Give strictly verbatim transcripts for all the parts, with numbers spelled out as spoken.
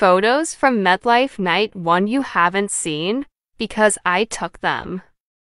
photos from MetLife Night one you haven't seen? Because I took them.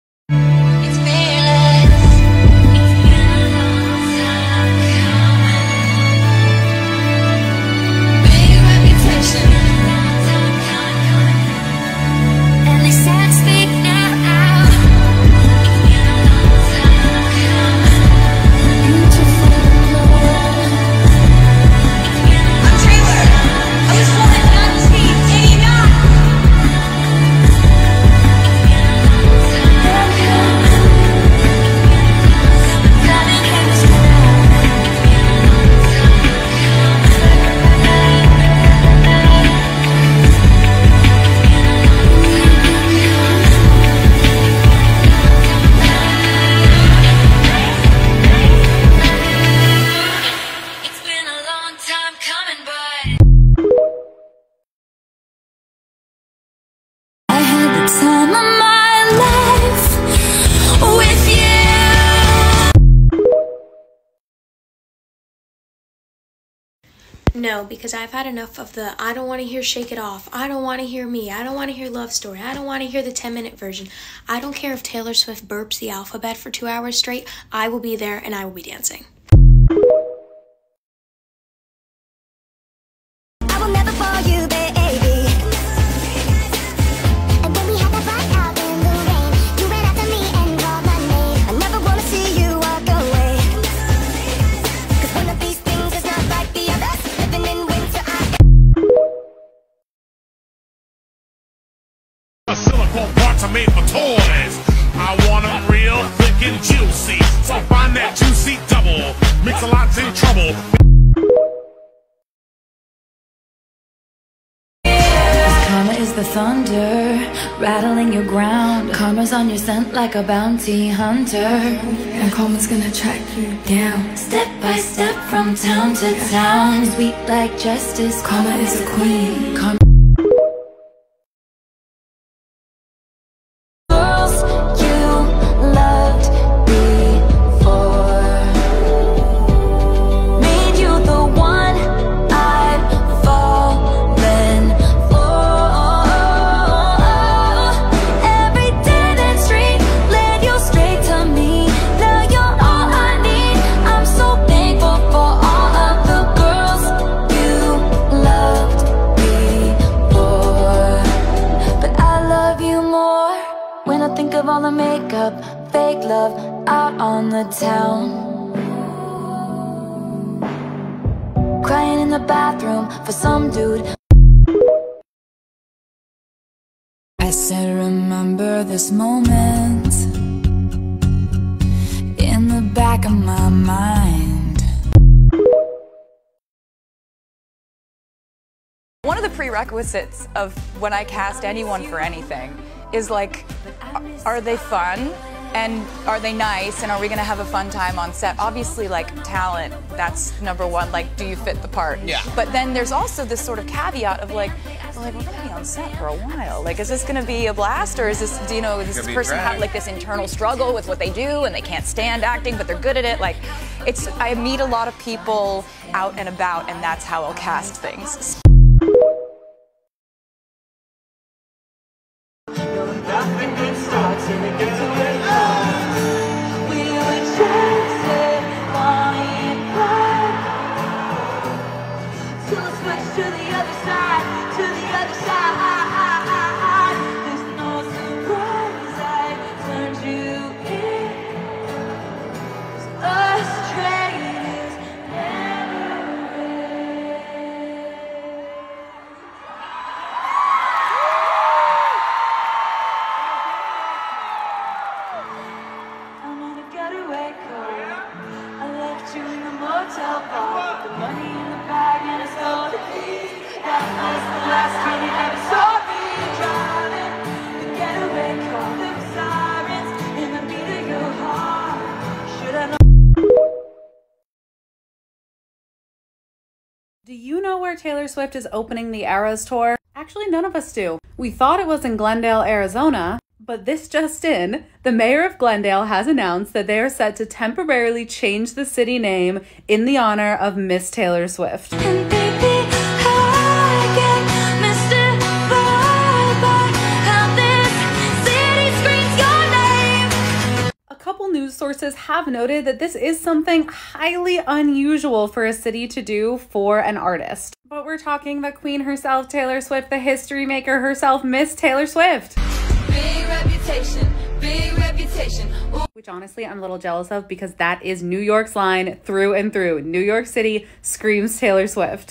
Time of my life with you. No, because I've had enough of the I don't want to hear Shake It Off. I don't want to hear Me. I don't want to hear Love Story. I don't want to hear the ten minute version. I don't care if Taylor Swift burps the alphabet for two hours straight. I will be there and I will be dancing. I will never fall you, baby. Silicone parts are made for toys. I want them real, thick and juicy. So find that juicy double. Mix-a-lot's in trouble. Karma is the thunder, rattling your ground. Karma's on your scent like a bounty hunter. And karma's gonna track you down. Step by step from town to town. Sweet like justice, karma is a queen. Karma all the makeup, fake love out on the town. Crying in the bathroom for some dude. I said remember this moment in the back of my mind. One of the prerequisites of when I cast anyone for anything is like, are they fun and are they nice and are we gonna have a fun time on set? Obviously, like, talent, that's number one, like, do you fit the part? Yeah. But then there's also this sort of caveat of like, well, like, we're gonna be on set for a while. Like, is this gonna be a blast, or is this, do you know, does this person have like this internal struggle with what they do and they can't stand acting but they're good at it? Like, it's, I meet a lot of people out and about and that's how I'll cast things. Nothing good starts and it gets away from. We were chasing lying back till it switched to the other side, to the other side. There's no surprise I turned you in. 'Cause us traitors never end. I'm on a getaway car. I left you in the motel bar with the money in the bag and I stole the keys. That was the last time you ever saw me driving the getaway car. There were sirens in the beat of your heart. Should I know? Do you know where Taylor Swift is opening the Eras Tour? Actually, none of us do. We thought it was in Glendale, Arizona, but this just in, the mayor of Glendale has announced that they are set to temporarily change the city name in the honor of Miss Taylor Swift. And baby, I get news sources have noted that this is something highly unusual for a city to do for an artist. But we're talking the queen herself, Taylor Swift, the history maker herself, Miss Taylor Swift. Big reputation, big reputation. Ooh. Which honestly I'm a little jealous of because that is New York's line through and through. New York City screams Taylor Swift.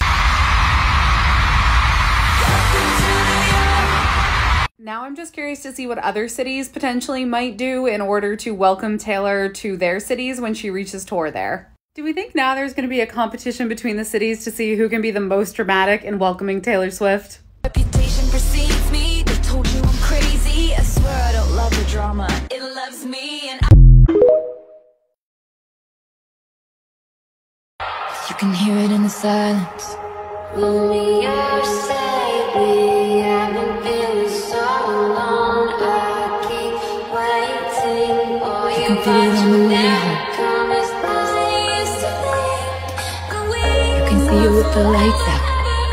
Now I'm just curious to see what other cities potentially might do in order to welcome Taylor to their cities when she reaches tour there. Do we think now there's going to be a competition between the cities to see who can be the most dramatic in welcoming Taylor Swift? Reputation precedes me. They told you I'm crazy. I swear I don't love the drama. It loves me and I... You can hear it in the silence. When we are say we haven't been so long, I keep waiting for you, you but you never come as I used to think. And we you can see you with the lights out.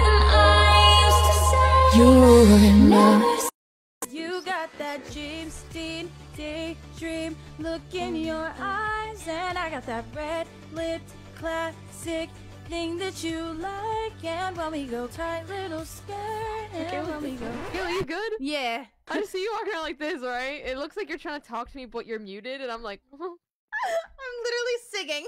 You're in love. You got that James Dean daydream look in your eyes, and I got that red-lipped classic thing that you like. And when we go tight little skirt, and okay, when we go, Yo, you good? yeah. I just see you walking around like this, right? It looks like you're trying to talk to me, but you're muted, and I'm like, I'm literally singing.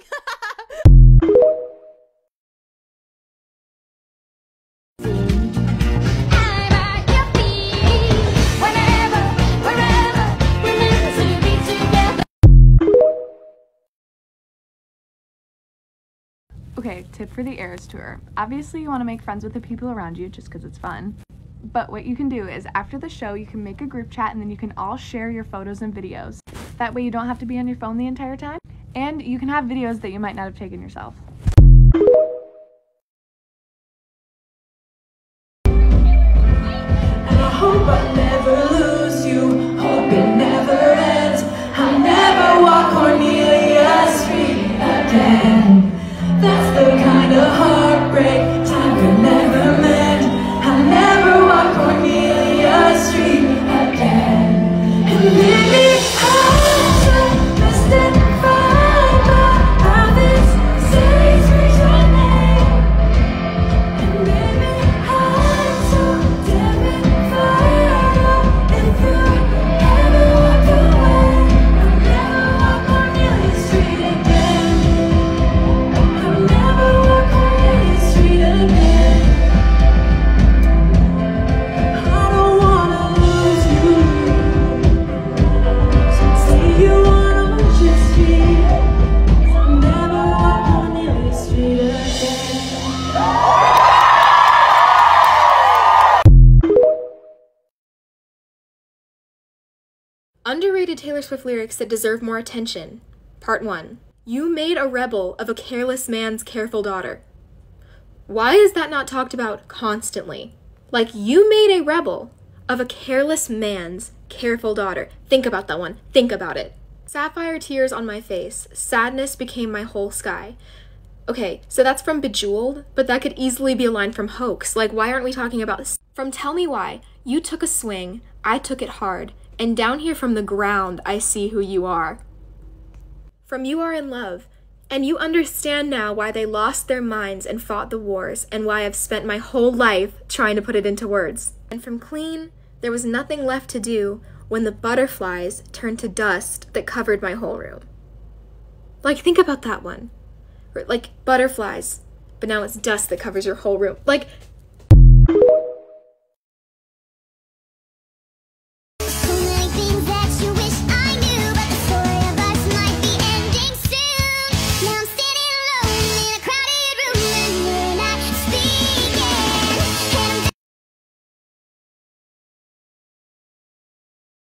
Okay, tip for the Eras Tour. Obviously you want to make friends with the people around you just because it's fun. But what you can do is after the show you can make a group chat and then you can all share your photos and videos. That way you don't have to be on your phone the entire time. And you can have videos that you might not have taken yourself. And I hope I never lose you. Hope it never ends. I'll never walk Cornelia Street again. That's the kind of heartbreak time could never mend. I'll never walk Cornelia Street again. And maybe I should mystify how this city's reached your name. And maybe I'm so terrified if you ever walk away. I'll never walk Cornelia Street again. I'll never walk Cornelia Street again. I don't wanna lose you. So say you wanna just be. I'll never walk Cornelia Street again. Underrated Taylor Swift lyrics that deserve more attention. Part one. You made a rebel of a careless man's careful daughter. Why is that not talked about constantly? Like, you made a rebel of a careless man's careful daughter. Think about that one. Think about it. Sapphire tears on my face. Sadness became my whole sky. Okay, so that's from Bejeweled, but that could easily be a line from Hoax. Like, why aren't we talking about... From Tell Me Why, you took a swing, I took it hard, and down here from the ground, I see who you are. From You Are in Love, and you understand now why they lost their minds and fought the wars, and why I've spent my whole life trying to put it into words. And from Clean, there was nothing left to do when the butterflies turned to dust that covered my whole room. Like, think about that one. Like, butterflies, but now it's dust that covers your whole room. Like,